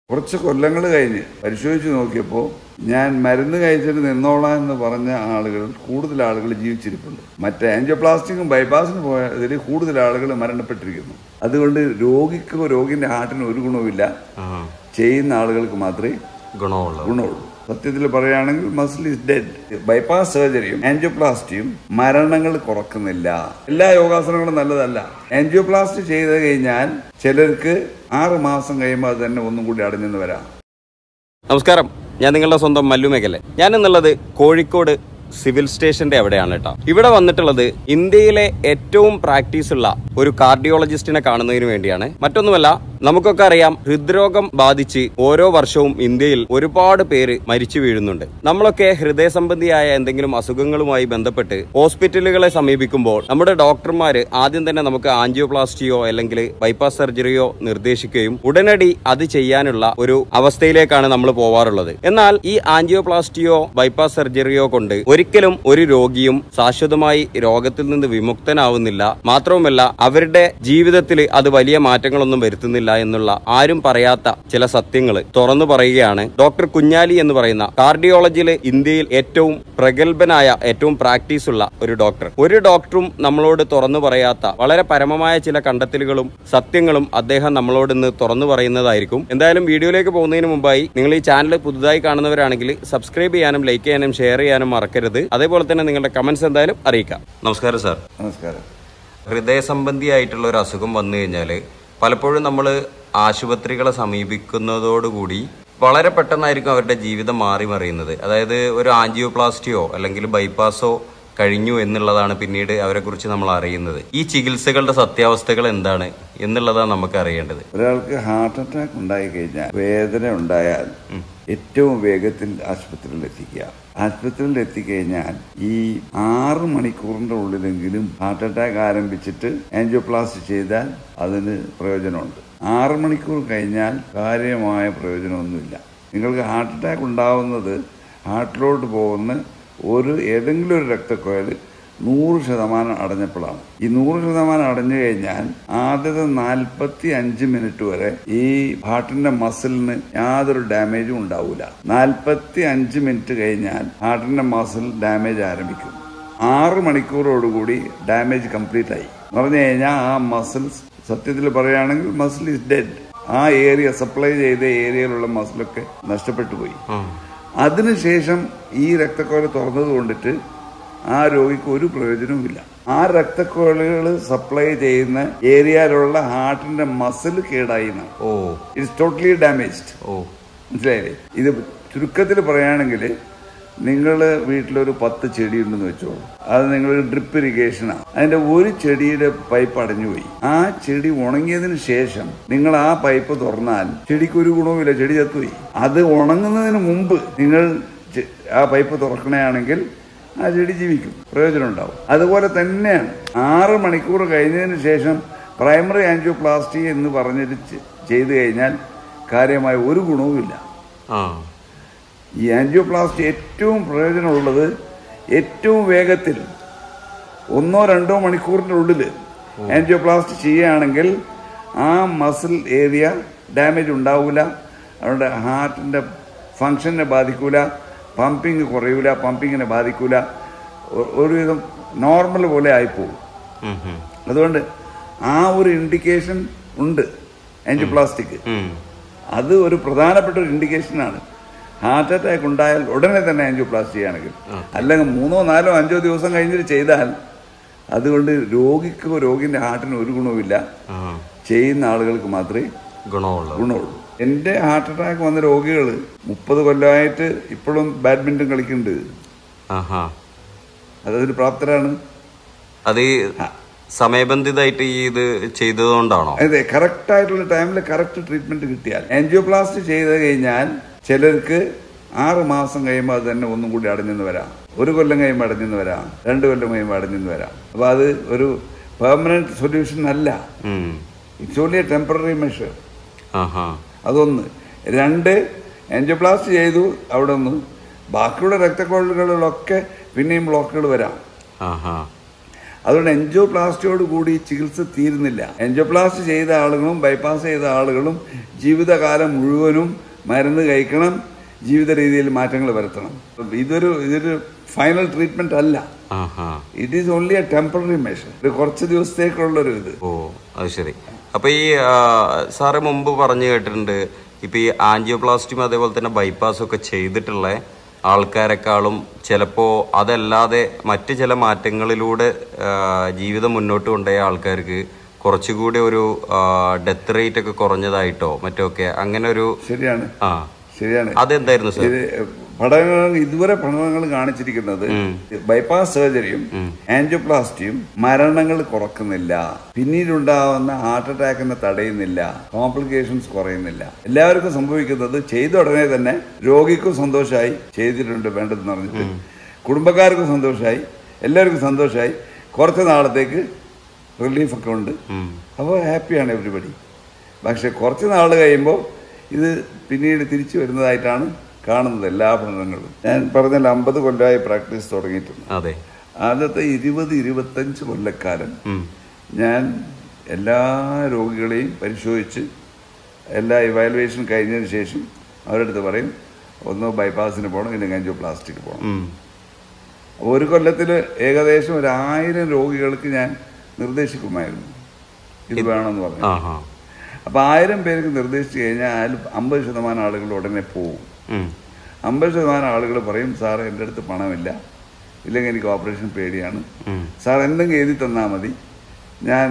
കുറച്ച് കൊല്ലങ്ങൾ കഴിഞ്ഞ് പരിശോധിച്ച് നോക്കിയപ്പോൾ ഞാൻ മരുന്ന് കഴിച്ചിട്ട് നിന്നോളാം എന്ന് പറഞ്ഞ ആളുകൾ കൂടുതൽ ആളുകൾ ജീവിച്ചിരിപ്പുണ്ട്. മറ്റേ ആൻജിയോപ്ലാസ്റ്റിക്കും ബൈപ്പാസിന് പോയതിൽ കൂടുതൽ ആളുകൾ മരണപ്പെട്ടിരിക്കുന്നു. അതുകൊണ്ട് രോഗിന്റെ ഹാർട്ടിന് ഒരു ഗുണവുമില്ല, ചെയ്യുന്ന ആളുകൾക്ക് മാത്രമേ ഗുണമുള്ളൂ. സത്യത്തിൽ പറയുകയാണെങ്കിൽ മസിൽ ഈസ് ഡെഡ്. ബൈപ്പാസ് സർജറിയും ആൻജിയോപ്ലാസ്റ്റിയും മരണങ്ങൾ കുറക്കുന്നില്ല. എല്ലാ യോഗാസനങ്ങളും നല്ലതല്ല. ആൻജിയോപ്ലാസ്റ്റി ചെയ്ത് കഴിഞ്ഞാൽ ചിലർക്ക് 6 മാസം കഴിയുമ്പോൾ അത് തന്നെ ഒന്നും കൂടി അടഞ്ഞെന്ന് വരാം. നമസ്കാരം, ഞാൻ നിങ്ങളുടെ സ്വന്തം MalluMagellan. ഞാൻ എന്നുള്ളത് കോഴിക്കോട് സിവിൽ സ്റ്റേഷന്റെ അവിടെയാണ് കേട്ടോ. ഇവിടെ വന്നിട്ടുള്ളത് ഇന്ത്യയിലെ ഏറ്റവും പ്രാക്ടീസ് ഉള്ള ഒരു കാർഡിയോളജിസ്റ്റിനെ കാണുന്നതിന് വേണ്ടിയാണ്. മറ്റൊന്നുമല്ല, നമുക്കൊക്കെ അറിയാം, ഹൃദ്രോഗം ബാധിച്ച് ഓരോ വർഷവും ഇന്ത്യയിൽ ഒരുപാട് പേര് മരിച്ചു വീഴുന്നുണ്ട്. നമ്മളൊക്കെ ഹൃദയ സംബന്ധിയായ എന്തെങ്കിലും അസുഖങ്ങളുമായി ബന്ധപ്പെട്ട് ഹോസ്പിറ്റലുകളെ സമീപിക്കുമ്പോൾ നമ്മുടെ ഡോക്ടർമാര് ആദ്യം തന്നെ നമുക്ക് ആൻജിയോപ്ലാസ്റ്റിയോ അല്ലെങ്കിൽ ബൈപ്പാസ് സർജറിയോ നിർദ്ദേശിക്കുകയും ഉടനടി അത് ചെയ്യാനുള്ള ഒരു അവസ്ഥയിലേക്കാണ് നമ്മൾ പോവാറുള്ളത്. എന്നാൽ ഈ ആൻജിയോപ്ലാസ്റ്റിയോ ബൈപ്പാസ് സർജറിയോ കൊണ്ട് ഒരിക്കലും ഒരു രോഗിയും ശാശ്വതമായി രോഗത്തിൽ നിന്ന് വിമുക്തനാവുന്നില്ല. മാത്രവുമല്ല, അവരുടെ ജീവിതത്തിൽ അത് വലിയ മാറ്റങ്ങളൊന്നും വരുത്തുന്നില്ല എന്നുള്ള ആരും പറയാത്ത ചില സത്യങ്ങൾ തുറന്നു പറയുകയാണ് ഡോക്ടർ കുഞ്ഞാലി എന്ന് പറയുന്ന കാർഡിയോളജിയിൽ ഇന്ത്യയിൽ ഏറ്റവും പ്രഗത്ഭനായ, ഏറ്റവും പ്രാക്ടീസ് ഉള്ള ഒരു ഡോക്ടർ. ഒരു ഡോക്ടറും നമ്മളോട് തുറന്നു പറയാത്ത വളരെ പരമമായ ചില കണ്ടെത്തലുകളും സത്യങ്ങളും അദ്ദേഹം നമ്മളോട് ഇന്ന് തുറന്നു പറയുന്നതായിരിക്കും. എന്തായാലും വീഡിയോയിലേക്ക് പോകുന്നതിന് മുമ്പായി നിങ്ങൾ ഈ ചാനൽ പുതുതായി കാണുന്നവരാണെങ്കിൽ സബ്സ്ക്രൈബ് ചെയ്യാനും ലൈക്ക് ചെയ്യാനും ഷെയർ ചെയ്യാനും മറക്കരുത്. അതേപോലെ തന്നെ നിങ്ങളുടെ കമന്റ്സ് എന്തായാലും അറിയിക്കാം. നമസ്കാരം സാർ. നമസ്കാരം. ഹൃദയ സംബന്ധിയായിട്ടുള്ള ഒരു അസുഖം വന്നു കഴിഞ്ഞാൽ പലപ്പോഴും നമ്മൾ ആശുപത്രികളെ സമീപിക്കുന്നതോടുകൂടി വളരെ പെട്ടെന്നായിരിക്കും അവരുടെ ജീവിതം മാറി മറിയുന്നത്. അതായത് ഒരു ആൻജിയോപ്ലാസ്റ്റിയോ അല്ലെങ്കിൽ ബൈപ്പാസോ കഴിഞ്ഞു എന്നുള്ളതാണ് പിന്നീട് അവരെ കുറിച്ച് നമ്മൾ അറിയുന്നത്. ഈ ചികിത്സകളുടെ സത്യാവസ്ഥകൾ എന്താണ് എന്നുള്ളതാണ് നമുക്ക് അറിയേണ്ടത്. ഒരാൾക്ക് ഹാർട്ട് അറ്റാക്ക് ഉണ്ടായി കഴിഞ്ഞാൽ, വേദന ഉണ്ടായാൽ ഏറ്റവും വേഗത്തിൽ ആശുപത്രിയിൽ എത്തിക്കുക. ആശുപത്രിയിൽ എത്തിക്കഴിഞ്ഞാൽ ഈ 6 മണിക്കൂറിന്റെ ഉള്ളിലെങ്കിലും ഹാർട്ട് അറ്റാക്ക് ആരംഭിച്ചിട്ട് ആൻജിയോപ്ലാസ്റ്റി ചെയ്താൽ അതിന് പ്രയോജനമുണ്ട്. 6 മണിക്കൂർ കഴിഞ്ഞാൽ കാര്യമായ പ്രയോജനമൊന്നുമില്ല. നിങ്ങൾക്ക് ഹാർട്ട് അറ്റാക്ക് ഉണ്ടാവുന്നത് ഹാർട്ടിലോട്ട് പോകുന്ന ഏതെങ്കിലും ഒരു രക്തക്കുഴൽ 100% അടഞ്ഞപ്പോഴാണ്. ഈ 100% അടഞ്ഞു കഴിഞ്ഞാൽ ആദ്യത്തെ 45 മിനിറ്റ് വരെ ഈ ഹാർട്ടിന്റെ മസിലിന് യാതൊരു ഡാമേജും ഉണ്ടാവില്ല. 45 മിനിറ്റ് കഴിഞ്ഞാൽ ഹാർട്ടിന്റെ മസിൽ ഡാമേജ് ആരംഭിക്കും. 6 മണിക്കൂറോടുകൂടി ഡാമേജ് കംപ്ലീറ്റ് ആയി എന്ന് പറഞ്ഞു കഴിഞ്ഞാൽ ആ മസിൽസ്, സത്യത്തിൽ പറയുകയാണെങ്കിൽ മസിൽ ഈസ് ഡെഡ്. ആ ഏരിയ, സപ്ലൈ ചെയ്ത ഏരിയയിലുള്ള മസിലൊക്കെ നഷ്ടപ്പെട്ടു പോയി. അതിനുശേഷം ഈ രക്തക്കുഴൽ തുറന്നത് കൊണ്ടിട്ട് ആ രോഗിക്ക് ഒരു പ്രയോജനവുമില്ല. ആ രക്തക്കുഴലുകൾ സപ്ലൈ ചെയ്യുന്ന ഏരിയയിലുള്ള ഹാർട്ടിന്റെ മസിൽ കേടായി. It's totally damaged. മനസ്സിലായില്ലേ? ഇത് ചുരുക്കത്തിൽ പറയുകയാണെങ്കിൽ, നിങ്ങൾ വീട്ടിലൊരു 10 ചെടി ഉണ്ടെന്ന് വെച്ചോളൂ. അത് നിങ്ങൾ ഡ്രിപ്പ് ഇറിഗേഷനാണ്. അതിന്റെ ഒരു ചെടിയുടെ പൈപ്പ് അടഞ്ഞുപോയി. ആ ചെടി ഉണങ്ങിയതിന് ശേഷം നിങ്ങൾ ആ പൈപ്പ് തുറന്നാൽ ചെടിക്ക് ഒരു ഗുണവുമില്ല, ചെടി ചത്തുപോയി. അത് ഉണങ്ങുന്നതിന് മുമ്പ് നിങ്ങൾ ആ പൈപ്പ് തുറക്കണമെങ്കിൽ ആ ചെടി ജീവിക്കും, പ്രയോജനം ഉണ്ടാവും. അതുപോലെ തന്നെയാണ് 6 മണിക്കൂർ കഴിഞ്ഞതിന് ശേഷം പ്രൈമറി ആൻജിയോപ്ലാസ്റ്റി എന്ന് പറഞ്ഞിട്ട് ചെയ്തു കഴിഞ്ഞാൽ കാര്യമായ ഒരു ഗുണവുമില്ല. ഈ ആൻജിയോപ്ലാസ്റ്റി ഏറ്റവും പ്രയോജനമുള്ളത് ഏറ്റവും വേഗത്തിൽ 1-2 മണിക്കൂറിൻ്റെ ഉള്ളിൽ ആൻജിയോപ്ലാസ്റ്റി ചെയ്യുകയാണെങ്കിൽ ആ മസിൽ ഏരിയ ഡാമേജ് ഉണ്ടാവില്ല. അവരുടെ ഹാർട്ടിൻ്റെ ഫങ്ഷനെ ബാധിക്കൂല, പമ്പിങ് കുറയൂല, പമ്പിങ്ങിനെ ബാധിക്കൂല, ഒരുവിധം നോർമൽ പോലെ ആയിപ്പോകും. അതുകൊണ്ട് ആ ഒരു ഇൻഡിക്കേഷൻ ഉണ്ട് ആൻജിയോപ്ലാസ്റ്റിക്ക്. അത് ഒരു പ്രധാനപ്പെട്ട ഒരു ഇൻഡിക്കേഷനാണ്. ഹാർട്ട് അറ്റാക്ക് ഉണ്ടായാൽ ഉടനെ തന്നെ ആൻജിയോപ്ലാസ്റ്റി ചെയ്യുകയാണെങ്കിൽ, അല്ലെങ്കിൽ 3, 4, 5 ദിവസം കഴിഞ്ഞിട്ട് ചെയ്താൽ അതുകൊണ്ട് രോഗിന്റെ ഹാർട്ടിന് ഒരു ഗുണവുമില്ല, ചെയ്യുന്ന ആളുകൾക്ക് മാത്രമേ ഗുണമുള്ളൂ. എന്റെ ഹാർട്ട് അറ്റാക്ക് വന്ന രോഗികൾ 30 കൊല്ലമായിട്ട് ഇപ്പോഴും ബാഡ്മിന്റൺ കളിക്കുന്നുണ്ട്. അതൊരു പ്രാപ്തരാണ്. അത് സമയബന്ധിതമായിട്ട് ഇത് ചെയ്തതുകൊണ്ടാണോ? അതെ, കറക്റ്റ് ആയിട്ടുള്ള ടൈമിൽ കറക്റ്റ് ട്രീറ്റ്മെന്റ് കിട്ടിയാൽ. ആൻജിയോപ്ലാസ്റ്റി ചെയ്ത് കഴിഞ്ഞാൽ ചിലർക്ക് 6 മാസം കഴിയുമ്പോൾ അത് തന്നെ ഒന്നും കൂടി അടഞ്ഞെന്ന് വരാം, 1 കൊല്ലം കഴിയുമ്പോൾ അടഞ്ഞെന്ന് വരാം, 2 കൊല്ലം കഴിയുമ്പോൾ അടഞ്ഞെന്ന് വരാം. അപ്പൊ അത് ഒരു പെർമനന്റ് സൊല്യൂഷൻ അല്ല. It's only a temporary measure. അതൊന്ന്. 2, ആൻജിയോപ്ലാസ്റ്റി ചെയ്തു, അവിടെ ഒന്ന് ബാക്കിയുള്ള രക്തക്കുഴലുകളിലൊക്കെ പിന്നെയും ബ്ലോക്കുകൾ വരാം. അതുകൊണ്ട് എൻജിയോപ്ലാസ്റ്റിയോട് കൂടി ചികിത്സ തീരുന്നില്ല. എൻജിയോപ്ലാസ്റ്റ് ചെയ്ത ആളുകളും ബൈപ്പാസ് ചെയ്ത ആളുകളും ജീവിതകാലം മുഴുവനും മരുന്ന് കഴിക്കണം, ജീവിത രീതിയിൽ മാറ്റങ്ങൾ വരുത്തണം. ഇതൊരു ഫൈനൽ ട്രീറ്റ്മെന്റ് അല്ല. It is only a temporary measure, കുറച്ച് ദിവസത്തേക്കുള്ളൊരു ഇത്. ഓ, അത് ശരി. അപ്പൊ ഈ സാറ് മുമ്പ് പറഞ്ഞു കേട്ടിട്ടുണ്ട്, ഇപ്പൊ ഈ ആൻജിയോപ്ലാസ്റ്റിയും അതേപോലെ തന്നെ ബൈപ്പാസും ഒക്കെ ചെയ്തിട്ടുള്ള ആൾക്കാരെക്കാളും ചിലപ്പോ അതല്ലാതെ മറ്റ് ചില മാറ്റങ്ങളിലൂടെ ജീവിതം മുന്നോട്ട് കൊണ്ടുപോയ ആൾക്കാർക്ക് കുറച്ചുകൂടി ഒരു ഡെത്ത് റേറ്റ് ഒക്കെ കുറഞ്ഞതായിട്ടോ മറ്റോ ഒക്കെ അങ്ങനെ ഒരു. ശരിയാണ്, ശരിയാണ്. അതെന്തായിരുന്നു സാർ? ഇതുവരെ പഠനങ്ങൾ കാണിച്ചിരിക്കുന്നത് ബൈപ്പാസ് സർജറിയും ആൻജിയോപ്ലാസ്റ്റിയും മരണങ്ങൾ കുറക്കുന്നില്ല, പിന്നീടുണ്ടാവുന്ന ഹാർട്ട് അറ്റാക്കിനെ തടയുന്നില്ല, കോംപ്ലിക്കേഷൻസ് കുറയുന്നില്ല. എല്ലാവർക്കും സംഭവിക്കുന്നത് ചെയ്ത ഉടനെ തന്നെ രോഗിക്കും സന്തോഷമായി, ചെയ്തിട്ടുണ്ട് വേണ്ടതെന്ന് പറഞ്ഞിട്ട്, കുടുംബക്കാർക്കും സന്തോഷമായി, എല്ലാവർക്കും സന്തോഷമായി, കുറച്ച് നാളത്തേക്ക് റിലീഫൊക്കെ ഉണ്ട്, അപ്പോൾ ഹാപ്പിയാണ് എവരിബഡി. പക്ഷെ കുറച്ച് നാൾ കഴിയുമ്പോൾ ഇത് പിന്നീട് തിരിച്ചു വരുന്നതായിട്ടാണ് കാണുന്നത് എല്ലാ പഠനങ്ങളും. ഞാൻ പറഞ്ഞാൽ 50 കൊല്ലമായി പ്രാക്ടീസ് തുടങ്ങിയിട്ടുണ്ട്. അതെ, ആദ്യത്തെ 20-25 കൊല്ലക്കാലം ഞാൻ എല്ലാ രോഗികളെയും പരിശോധിച്ച് എല്ലാ ഇവാലുവേഷൻ കഴിഞ്ഞതിന് ശേഷം അവരുടെ അടുത്ത് പറയും, ഒന്ന് ബൈപ്പാസിന് പോകണം, ഇല്ലെങ്കിൽ ആൻജിയോപ്ലാസ്റ്റിക്ക് പോകണം. ഒരു കൊല്ലത്തിൽ ഏകദേശം 1000 രോഗികൾക്ക് ഞാൻ നിർദ്ദേശിക്കുമായിരുന്നു ഇത് വേണമെന്ന് പറഞ്ഞു. അപ്പോൾ 1000 പേർക്ക് നിർദ്ദേശിച്ചു കഴിഞ്ഞാൽ 50% ആളുകൾ ഉടനെ പോകും. 50% ആളുകൾ പറയും, സാർ എൻ്റെ അടുത്ത് പണമില്ല, ഇല്ലെങ്കിൽ എനിക്ക് ഓപ്പറേഷൻ പേടിയാണ്, സാർ എന്തെങ്കിലും എഴുതി തന്നാൽ മതി, ഞാൻ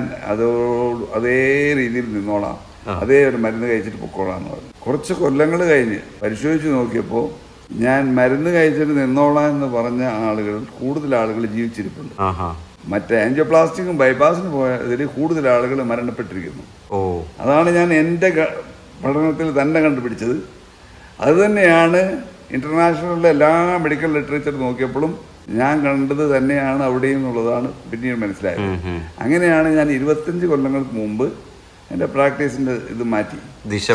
അതേ രീതിയിൽ നിന്നോളാം, അതേ ഒരു മരുന്ന് കഴിച്ചിട്ട് പൊക്കോളാം എന്ന് പറഞ്ഞു. കുറച്ച് കൊല്ലങ്ങൾ കഴിഞ്ഞ് പരിശോധിച്ച് നോക്കിയപ്പോൾ ഞാൻ മരുന്ന് കഴിച്ചിട്ട് നിന്നോളാം എന്ന് പറഞ്ഞ ആളുകൾ കൂടുതൽ ആളുകൾ ജീവിച്ചിരിപ്പുണ്ട്. മറ്റേ ആൻജിയോപ്ലാസ്റ്റിക്കും ബൈപ്പാസിന് പോയതിൽ കൂടുതൽ ആളുകൾ മരണപ്പെട്ടിരിക്കുന്നു. അതാണ് ഞാൻ എൻ്റെ പഠനത്തിൽ തന്നെ കണ്ടുപിടിച്ചത്. അതുതന്നെയാണ് ഇന്റർനാഷണലിലെ എല്ലാ മെഡിക്കൽ ലിറ്ററേച്ചർ നോക്കിയപ്പോഴും ഞാൻ കണ്ടത് തന്നെയാണ് അവിടെയും എന്നുള്ളതാണ് പിന്നീട് മനസ്സിലായത്. അങ്ങനെയാണ് ഞാൻ 25 കൊല്ലങ്ങൾക്ക് മുമ്പ് എൻ്റെ പ്രാക്ടീസിൻ്റെ ഇത് മാറ്റി, ദിശ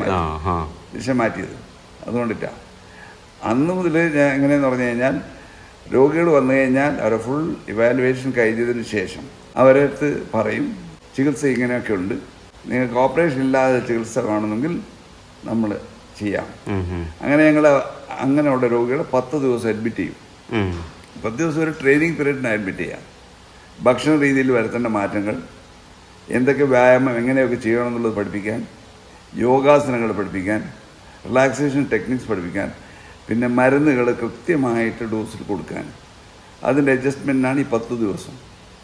മാറ്റിയത്. അതുകൊണ്ടിട്ടാണ് അന്ന് മുതൽ ഞാൻ എങ്ങനെയെന്ന് പറഞ്ഞു കഴിഞ്ഞാൽ, രോഗികൾ വന്നു കഴിഞ്ഞാൽ അവരെ ഫുൾ ഇവാലുവേഷൻ കഴിഞ്ഞതിന് ശേഷം അവരടുത്ത് പറയും, ചികിത്സ ഇങ്ങനെയൊക്കെ ഉണ്ട്, നിങ്ങൾക്ക് ഓപ്പറേഷൻ ഇല്ലാതെ ചികിത്സ കാണുമെങ്കിൽ നമ്മൾ ചെയ്യാം. അങ്ങനെ അങ്ങനെയുള്ള രോഗികളെ 10 ദിവസം അഡ്മിറ്റ് ചെയ്യും. 10 ദിവസം ഒരു ട്രെയിനിങ് പീരീഡിന് അഡ്മിറ്റ് ചെയ്യാം. ഭക്ഷണ രീതിയിൽ വരുത്തേണ്ട മാറ്റങ്ങൾ, എന്തൊക്കെ വ്യായാമം എങ്ങനെയൊക്കെ ചെയ്യണമെന്നുള്ളത് പഠിപ്പിക്കാൻ, യോഗാസനങ്ങൾ പഠിപ്പിക്കാൻ, റിലാക്സേഷൻ ടെക്നിക്സ് പഠിപ്പിക്കാൻ, പിന്നെ മരുന്നുകൾ കൃത്യമായിട്ട് ഡോസിൽ കൊടുക്കാൻ, അതിൻ്റെ അഡ്ജസ്റ്റ്മെൻറ്റിനാണ് ഈ 10 ദിവസം.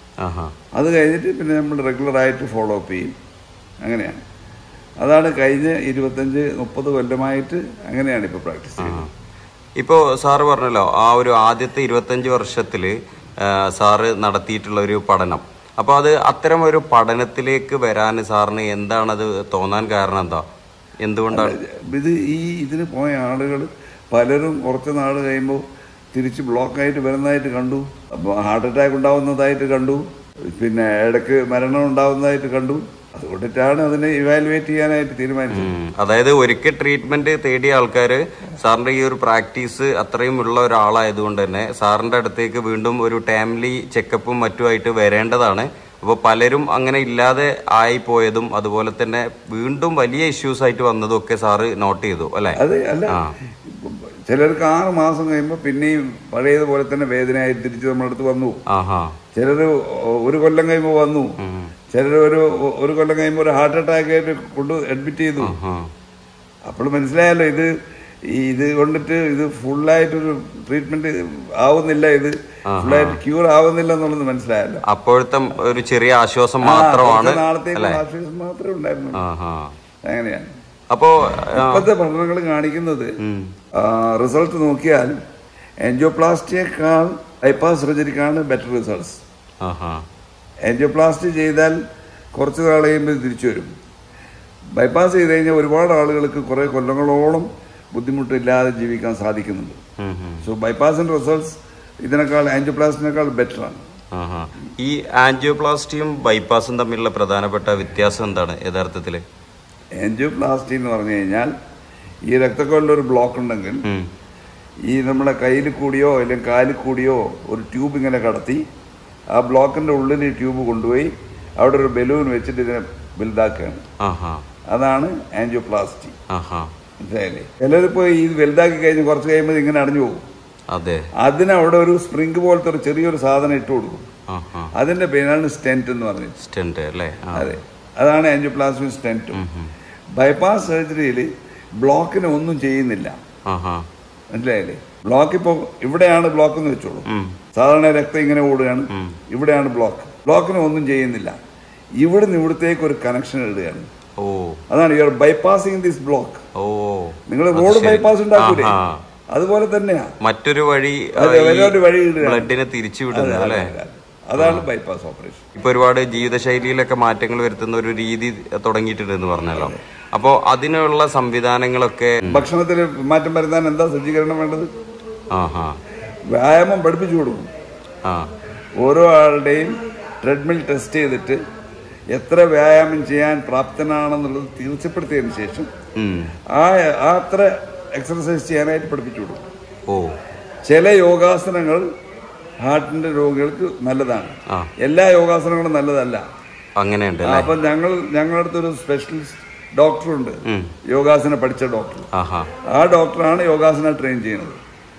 അത് കഴിഞ്ഞിട്ട് പിന്നെ നമ്മൾ റെഗുലറായിട്ട് ഫോളോ അപ്പ് ചെയ്യും. അങ്ങനെയാണ്. അതാണ് കഴിഞ്ഞ 25-30 കൊല്ലമായിട്ട് അങ്ങനെയാണ് ഇപ്പോൾ പ്രാക്ടീസ് ചെയ്യുന്നത്. ഇപ്പോൾ സാറ് പറഞ്ഞല്ലോ, ആ ഒരു ആദ്യത്തെ 25 വർഷത്തിൽ സാറ് നടത്തിയിട്ടുള്ള ഒരു പഠനം, അപ്പോൾ അത് അത്തരം ഒരു പഠനത്തിലേക്ക് വരാൻ സാറിന് എന്താണത് തോന്നാൻ കാരണം? എന്താ, എന്തുകൊണ്ടാണ് ഇതിന് പോയ ആളുകൾ പലരും കുറച്ച് നാൾ കഴിയുമ്പോൾ തിരിച്ച് ബ്ലോക്കായിട്ട് വരുന്നതായിട്ട് കണ്ടു, അപ്പോൾ ഹാർട്ട് അറ്റാക്ക് ഉണ്ടാവുന്നതായിട്ട് കണ്ടു, പിന്നെ ഇടയ്ക്ക് മരണം ഉണ്ടാവുന്നതായിട്ട് കണ്ടു. അതുകൊണ്ടിട്ടാണ് അതിനെ ഇവാലുവേറ്റ് ചെയ്യാനായിട്ട് തീരുമാനിച്ചത്. അതായത് ഒരിക്കൽ ട്രീറ്റ്മെന്റ് തേടിയ ആൾക്കാർ സാറിന്റെ ഈ ഒരു പ്രാക്ടീസ് അത്രയും ഉള്ള ഒരാളായതുകൊണ്ട് തന്നെ സാറിന്റെ അടുത്തേക്ക് വീണ്ടും ഒരു ടൈംലി ചെക്കപ്പും മറ്റുമായിട്ട് വരേണ്ടതാണ്. അപ്പോൾ പലരും അങ്ങനെ ഇല്ലാതെ ആയിപ്പോയതും അതുപോലെ തന്നെ വീണ്ടും വലിയ ഇഷ്യൂസ് ആയിട്ട് വന്നതും ഒക്കെ സാറ് നോട്ട് ചെയ്തു അല്ലേ? അതെ, അല്ല, ചിലർക്ക് 6 മാസം കഴിയുമ്പോൾ പിന്നെയും പഴയതുപോലെ തന്നെ വേദനയായി തിരിച്ച് നമ്മുടെ അടുത്ത് വന്നു. ചിലർ 1 കൊല്ലം കഴിയുമ്പോൾ വന്നു, ചിലർ ഒരു കൊല്ലം കഴിയുമ്പോൾ ഒരു ഹാർട്ട് അറ്റാക്ക് ആയിട്ട് കൊണ്ട് അഡ്മിറ്റ് ചെയ്തു. അപ്പോൾ മനസ്സിലായല്ലോ ഇത് കൊണ്ടിട്ട് ഇത് ഫുള്ളായിട്ടൊരു ട്രീറ്റ്മെന്റ് ആവുന്നില്ല, ഇത് ഫുള്ളായിട്ട് ക്യൂർ ആവുന്നില്ല എന്നുള്ളത് മനസ്സിലായല്ലോ. അപ്പോഴത്തെ ഒരു ചെറിയ ആശ്വാസം മാത്രമാണ്, നാളത്തേക്ക് ആശ്വാസം മാത്രമേ ഉണ്ടായിരുന്നു. അങ്ങനെയാണ്. അപ്പോ ഇപ്പോഴത്തെ പഠനങ്ങൾ കാണിക്കുന്നത് റിസൾട്ട് നോക്കിയാൽ ആൻജിയോപ്ലാസ്റ്റിയേക്കാൾ ബൈപ്പാസ് സർജറിക്കാണ് ബെറ്റർ റിസൾട്ട്സ്. ആൻജിയോപ്ലാസ്റ്റി ചെയ്താൽ കുറച്ച് നാൾ കഴിയുമ്പോൾ തിരിച്ചു വരും. ബൈപ്പാസ് ചെയ്ത് കഴിഞ്ഞാൽ ഒരുപാട് ആളുകൾക്ക് കുറേ കൊല്ലങ്ങളോളം ബുദ്ധിമുട്ടില്ലാതെ ജീവിക്കാൻ സാധിക്കുന്നുണ്ട്. സോ ബൈപ്പാസിന്റെ റിസൾട്ട്സ് ഇതിനേക്കാൾ ആൻജിയോപ്ലാസ്റ്റിനേക്കാൾ ബെറ്ററാണ്. ഈ ആൻജിയോപ്ലാസ്റ്റിയും ബൈപ്പാസും തമ്മിലുള്ള പ്രധാനപ്പെട്ട വ്യത്യാസം എന്താണ് യഥാർത്ഥത്തിൽ? ആൻജിയോപ്ലാസ്റ്റി എന്ന് പറഞ്ഞു കഴിഞ്ഞാൽ ഈ രക്തക്കൊള്ളിലൊരു ബ്ലോക്ക് ഉണ്ടെങ്കിൽ ഈ നമ്മുടെ കയ്യിൽ കൂടിയോ അല്ലെങ്കിൽ കാലിൽ കൂടിയോ ഒരു ട്യൂബ് ഇങ്ങനെ കടത്തി ആ ബ്ലോക്കിന്റെ ഉള്ളിൽ ഈ ട്യൂബ് കൊണ്ടുപോയി അവിടെ ഒരു ബലൂൺ വെച്ചിട്ട് ഇതിനെ വലുതാക്കുകയാണ്. അതാണ് ആൻജിയോപ്ലാസ്റ്റി. മനസ്സിലായില്ലേ? ചിലരിപ്പോ ഈ വലുതാക്കി കഴിഞ്ഞ് കുറച്ച് കഴിയുമ്പോൾ ഇങ്ങനെ അടഞ്ഞു പോകും. അതിനവിടെ ഒരു സ്പ്രിംഗ് പോലത്തെ ഒരു ചെറിയൊരു സാധനം ഇട്ട് കൊടുക്കും. അതിന്റെ പേരാണ് സ്റ്റെന്റ് എന്ന് പറഞ്ഞത്. സ്റ്റെന്റ് അല്ലേ? അതെ, അതാണ് ആൻജിയോപ്ലാസ്റ്റിയും സ്റ്റെന്റും. ബൈപ്പാസ് സർജറിയിൽ ബ്ലോക്കിന് ഒന്നും ചെയ്യുന്നില്ല. മനസ്സിലായില്ലേ? ബ്ലോക്ക് ഇപ്പൊ ഇവിടെയാണ് ബ്ലോക്ക് എന്ന് വെച്ചോളൂ. സാധാരണ രക്തം ഇങ്ങനെ ഓടുകയാണ്, ഇവിടെയാണ് ബ്ലോക്ക്. ബ്ലോക്കിന് ഒന്നും ചെയ്യുന്നില്ല. ഇവിടുന്ന് ഇവിടത്തേക്ക് ഒരു കണക്ഷൻ ഇടുകയാണ്. അതാണ് you are bypassing this block. നിങ്ങൾ റോഡ് ബൈപ്പാസ് ഉണ്ടാക്കൂലേ, അതുപോലെ തന്നെയാ മറ്റൊരു വഴി ബ്ലഡിനെ തിരിച്ചു വിടുന്നത് അല്ലേ? അതാണ് ബൈപ്പാസ് ഓപ്പറേഷൻ. ഇപ്പൊ ഒരുപാട് ജീവിതശൈലിയിലൊക്കെ മാറ്റങ്ങൾ വരുത്തുന്ന ഒരു രീതി തുടങ്ങിയിട്ടുണ്ടെന്ന് പറഞ്ഞല്ലോ. അപ്പോ അതിനുള്ള സംവിധാനങ്ങളൊക്കെ, ഭക്ഷണത്തിൽ മാറ്റം വരുത്താൻ എന്താ സജ്ജീകരണം വേണ്ടത്? വ്യായാമം പഠിപ്പിച്ചു കൊടുക്കും. ഓരോ ആളുടെയും ട്രെഡ്മിൽ ടെസ്റ്റ് ചെയ്തിട്ട് എത്ര വ്യായാമം ചെയ്യാൻ പ്രാപ്തനാണെന്നുള്ളത് തീർച്ചപ്പെടുത്തിയതിനു ശേഷം അത്ര എക്സർസൈസ് ചെയ്യാനായിട്ട് പഠിപ്പിച്ചു കൊടുക്കും. ചില യോഗാസനങ്ങൾ ഹാർട്ടിന്റെ രോഗികൾക്ക് നല്ലതാണ്, എല്ലാ യോഗാസനങ്ങളും നല്ലതല്ല. അങ്ങനെയുണ്ട്. അപ്പൊ ഞങ്ങളുടെ അടുത്തൊരു സ്പെഷ്യലിസ്റ്റ് ഡോക്ടറുണ്ട്, യോഗാസന പഠിച്ച ഡോക്ടർ. ആ ഡോക്ടറാണ് യോഗാസന ട്രെയിൻ ചെയ്യുന്നത്.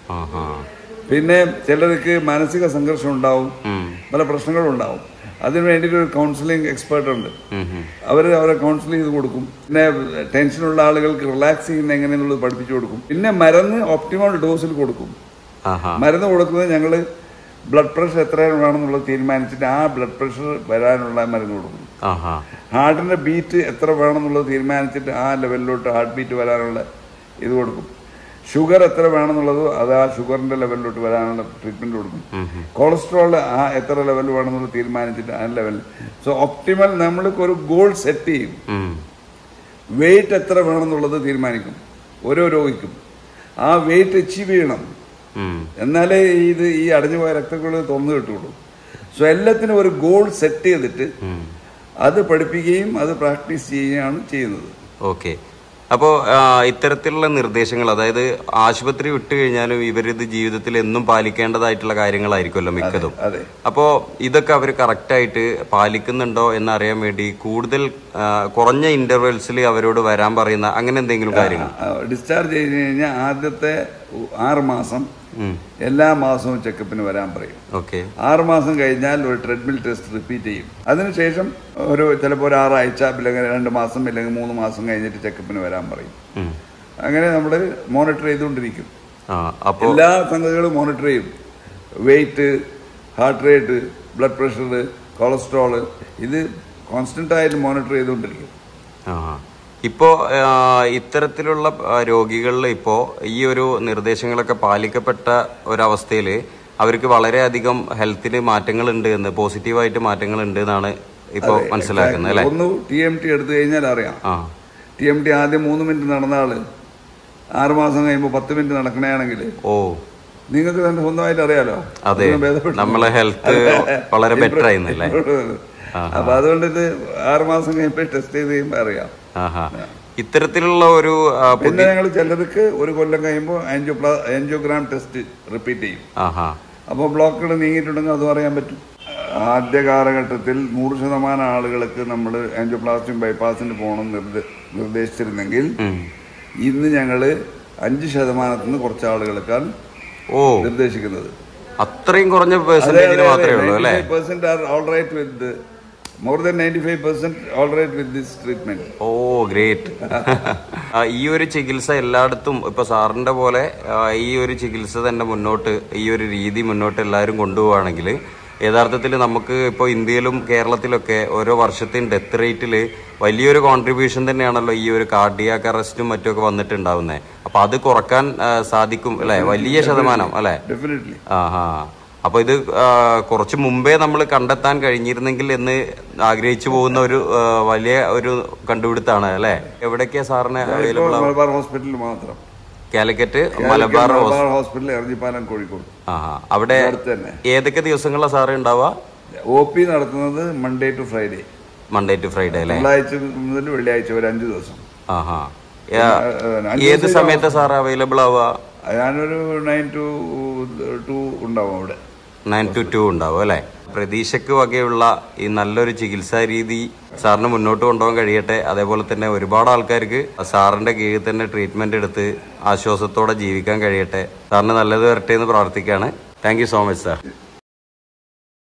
പിന്നെ ചിലർക്ക് മാനസിക സംഘർഷം ഉണ്ടാവും, പല പ്രശ്നങ്ങളും ഉണ്ടാവും. അതിന് വേണ്ടിയിട്ട് ഒരു കൗൺസിലിംഗ് എക്സ്പേർട്ട് ഉണ്ട്. അവരെ കൗൺസിൽ ചെയ്ത് കൊടുക്കും. പിന്നെ ടെൻഷനുള്ള ആളുകൾക്ക് റിലാക്സ് ചെയ്യുന്ന എങ്ങനെയെന്നുള്ളത് പഠിപ്പിച്ചു കൊടുക്കും. പിന്നെ മരുന്ന് ഒപ്റ്റിമൽ ഡോസിൽ കൊടുക്കും. മരുന്ന് കൊടുക്കുന്നത് ഞങ്ങള് ബ്ലഡ് പ്രഷർ എത്ര വേണമെന്നുള്ളത് തീരുമാനിച്ചിട്ട് ആ ബ്ലഡ് പ്രഷർ വരാനുള്ള മരുന്ന് കൊടുക്കും. ഹാർട്ടിന്റെ ബീറ്റ് എത്ര വേണമെന്നുള്ളത് തീരുമാനിച്ചിട്ട് ആ ലെവലിലോട്ട് ഹാർട്ട് ബീറ്റ് വരാനുള്ള ഇത് കൊടുക്കും. ഷുഗർ എത്ര വേണമെന്നുള്ളത് അത് ആ ഷുഗറിന്റെ ലെവലിലോട്ട് വരാനുള്ള ട്രീറ്റ്മെന്റ് കൊടുക്കും. കൊളസ്ട്രോൾ ആ എത്ര ലെവൽ വേണമെന്നുള്ളത് തീരുമാനിച്ചിട്ട് ആ ലെവലിൽ. സോ ഒപ്റ്റിമൽ നമ്മൾക്ക് ഒരു ഗോൾ സെറ്റ് ചെയ്യും. വെയിറ്റ് എത്ര വേണമെന്നുള്ളത് തീരുമാനിക്കും ഓരോ രോഗിക്കും. ആ വെയിറ്റ് അച്ചീവ് ചെയ്യണം, എന്നാലേ ഈ അടഞ്ഞുപോയ രക്തക്കുഴൽ തുറന്നു കിട്ടുള്ളൂ. സോ എല്ലാത്തിനും ഒരു ഗോൾ സെറ്റ് ചെയ്തിട്ട് അത് പഠിപ്പിക്കുകയും അത് പ്രാക്ടീസ് ചെയ്യുകയാണ് ചെയ്യുന്നത്. ഓക്കെ. അപ്പോൾ ഇത്തരത്തിലുള്ള നിർദ്ദേശങ്ങൾ, അതായത് ആശുപത്രി വിട്ടു കഴിഞ്ഞാലും ഇവരിത് ജീവിതത്തിൽ എന്നും പാലിക്കേണ്ടതായിട്ടുള്ള കാര്യങ്ങളായിരിക്കുമല്ലോ മിക്കതും. അപ്പോൾ ഇതൊക്കെ അവർ കറക്റ്റായിട്ട് പാലിക്കുന്നുണ്ടോ എന്നറിയാൻ വേണ്ടി കൂടുതൽ കുറഞ്ഞ ഇന്റർവെൽസിൽ അവരോട് വരാൻ പറയുന്ന അങ്ങനെ എന്തെങ്കിലും കാര്യങ്ങൾ? ഡിസ്ചാർജ് ചെയ്ത് കഴിഞ്ഞാൽ ആദ്യത്തെ 6 മാസം എല്ലാ മാസവും ചെക്കപ്പിന് വരാൻ പറയും. 6 മാസം കഴിഞ്ഞാൽ ഒരു ട്രെഡ്മിൽ ടെസ്റ്റ് റിപ്പീറ്റ് ചെയ്യും. അതിനുശേഷം ചിലപ്പോൾ ഒരു 6 ആഴ്ച, ഇല്ലെങ്കിൽ 2 മാസം, ഇല്ലെങ്കിൽ 3 മാസം കഴിഞ്ഞിട്ട് ചെക്കപ്പിന് വരാൻ പറയും. അങ്ങനെ നമ്മൾ മോണിറ്റർ ചെയ്തുകൊണ്ടിരിക്കും. എല്ലാ സംഗതികളും മോണിറ്റർ ചെയ്യും. Weight, heart rate, blood pressure, cholesterol, ഇത് കോൺസ്റ്റന്റ് ആയിട്ട് മോണിറ്റർ ചെയ്തുകൊണ്ടിരിക്കും. ഇപ്പോൾ ഇത്തരത്തിലുള്ള രോഗികളിൽ ഇപ്പോൾ ഈ ഒരു നിർദ്ദേശങ്ങളൊക്കെ പാലിക്കപ്പെട്ട ഒരവസ്ഥയിൽ അവർക്ക് വളരെയധികം ഹെൽത്തിന് മാറ്റങ്ങളുണ്ട് എന്ന്, പോസിറ്റീവായിട്ട് മാറ്റങ്ങളുണ്ട് എന്നാണ് ഇപ്പോൾ മനസ്സിലാക്കുന്നത് അല്ലേ? ഒന്ന് TMT എടുത്തു കഴിഞ്ഞാൽ അറിയാം. TMT ആദ്യം 3 മിനിറ്റ് നടന്ന ആള് 6 മാസം കഴിയുമ്പോൾ 10 മിനിറ്റ് നടക്കണമെങ്കിൽ നിങ്ങൾക്ക് തന്നെ സ്വന്തമായിട്ട് അറിയാലോ. അതെ, നമ്മളെ ഹെൽത്ത് വളരെ ബെറ്റർ ആയിരുന്നില്ലേ? അപ്പൊ അതുകൊണ്ട് ഇത് 6 മാസം കഴിയുമ്പോൾ ടെസ്റ്റ് ചെയ്ത് കഴിയുമ്പോൾ അറിയാം. ഇത്തരത്തിലുള്ള ഒരു പിന്നെ ഞങ്ങൾ ചിലർക്ക് 1 കൊല്ലം കഴിയുമ്പോൾ ആൻജിയോഗ്രാം ടെസ്റ്റ് റിപ്പീറ്റ് ചെയ്യും. അപ്പോൾ ബ്ലോക്കുകൾ നീങ്ങിയിട്ടുണ്ടെങ്കിൽ അതും അറിയാൻ പറ്റും. ആദ്യ കാലഘട്ടത്തിൽ 100% ആളുകൾക്ക് നമ്മൾ ആൻജിയോപ്ലാസ്റ്റിയും ബൈപ്പാസിന് പോകണം നിർദ്ദേശിച്ചിരുന്നെങ്കിൽ ഇന്ന് ഞങ്ങള് 5% കുറച്ച് ആളുകൾക്കാണ് നിർദ്ദേശിക്കുന്നത്. അത്രയും കുറഞ്ഞ പെർസെന്റേജിന് മാത്രമേ ഉള്ളൂ അല്ലേ? 95% are all right with more than 95% all right with this treatment. Great. ഈ ഒരു ചികിത്സ എല്ലായിടത്തും ഇപ്പൊ സാറിന്റെ പോലെ ഈ ഒരു ചികിത്സ തന്നെ മുന്നോട്ട്, ഈ ഒരു രീതി മുന്നോട്ട് എല്ലാവരും കൊണ്ടുപോവുകയാണെങ്കിൽ യഥാർത്ഥത്തിൽ നമുക്ക് ഇപ്പോൾ ഇന്ത്യയിലും കേരളത്തിലൊക്കെ ഓരോ വർഷത്തെയും ഡെത്ത് റേറ്റിൽ വലിയൊരു കോൺട്രിബ്യൂഷൻ തന്നെയാണല്ലോ ഈ ഒരു കാർഡിയാക് അറസ്റ്റും മറ്റുമൊക്കെ വന്നിട്ടുണ്ടാവുന്നത്. അപ്പൊ അത് കുറക്കാൻ സാധിക്കും അല്ലെ? വലിയ ശതമാനം അല്ലെ? ഡെഫിനറ്റ്ലി. അപ്പൊ ഇത് കുറച്ച് മുമ്പേ നമ്മൾ കണ്ടെത്താൻ കഴിഞ്ഞിരുന്നെങ്കിൽ എന്ന് ആഗ്രഹിച്ചു പോകുന്ന ഒരു വലിയ ഒരു കണ്ടുപിടുത്താണ് അല്ലെ? എവിടേക്കാ സാറിന് അവൈലബിൾ? മലബാർ ഹോസ്പിറ്റലിൽ മാത്രം. കാലിക്കറ്റ് മലബാർ ഹോസ്പിറ്റൽ, എറഞ്ഞിപ്പാലം, കോഴിക്കോട്. അവിടെ ഏതൊക്കെ ദിവസങ്ങളിലാണ് സാറ് ഉണ്ടാവുക? OP നടത്തുന്നത് Monday to Friday. Monday to Friday അല്ലേ? തിങ്കളാഴ്ച മുതൽ വെള്ളിയാഴ്ച വരെ 5 ദിവസം. ഏത് സമയത്ത് സാർ അവൈലബിൾ ആവുക? ഞാനൊരു 9 to 2 ഉണ്ടാവും അവിടെ. 9 to 2 ഉണ്ടാവും അല്ലേ? പ്രതീക്ഷയ്ക്ക് വകയുള്ള ഈ നല്ലൊരു ചികിത്സാ രീതി സാറിന് മുന്നോട്ട് കൊണ്ടുപോകാൻ കഴിയട്ടെ. അതേപോലെ തന്നെ ഒരുപാട് ആൾക്കാർക്ക് സാറിന്റെ കീഴിൽ തന്നെ ട്രീറ്റ്മെന്റ് എടുത്ത് ആശ്വാസത്തോടെ ജീവിക്കാൻ കഴിയട്ടെ. സാറിന് നല്ലത് വരട്ടെ എന്ന് പ്രാർത്ഥിക്കുകയാണ്. Thank you so much sir.